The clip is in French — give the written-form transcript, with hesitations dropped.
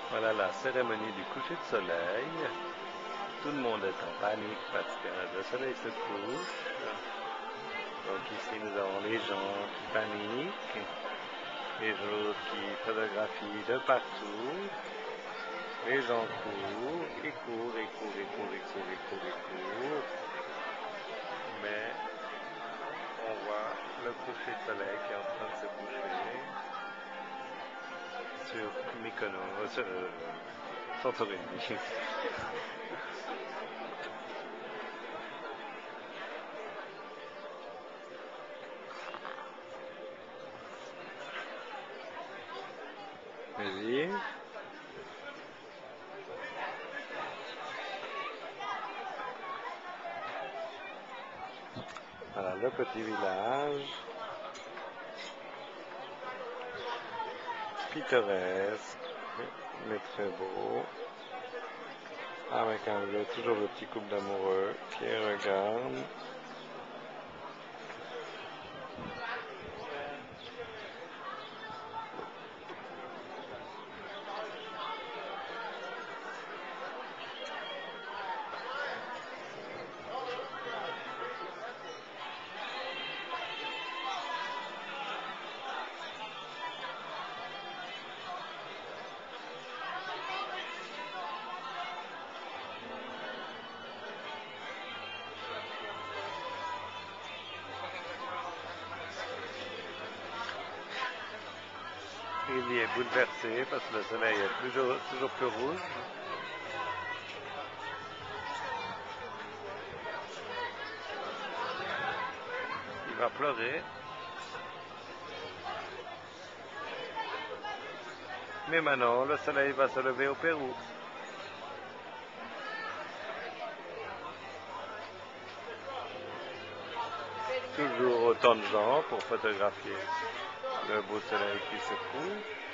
Voilà la cérémonie du coucher de soleil. Tout le monde est en panique parce que le soleil se couche. Donc ici nous avons les gens qui paniquent, les autres qui photographient de partout. Les gens courent, ils courent, ils courent, ils courent, ils courent, ils courent, ils courent. Mais on voit le coucher de soleil qui est en train de se coucher sur Mykonos, sur Santorini. Vas-y. Voilà le petit village, pittoresque, mais très beau, avec toujours le petit couple d'amoureux qui regarde. Il y est bouleversé parce que le soleil est toujours plus rouge. Il va pleurer. Mais maintenant, le soleil va se lever au Pérou. Toujours autant de gens pour photographier le beau soleil qui se couche.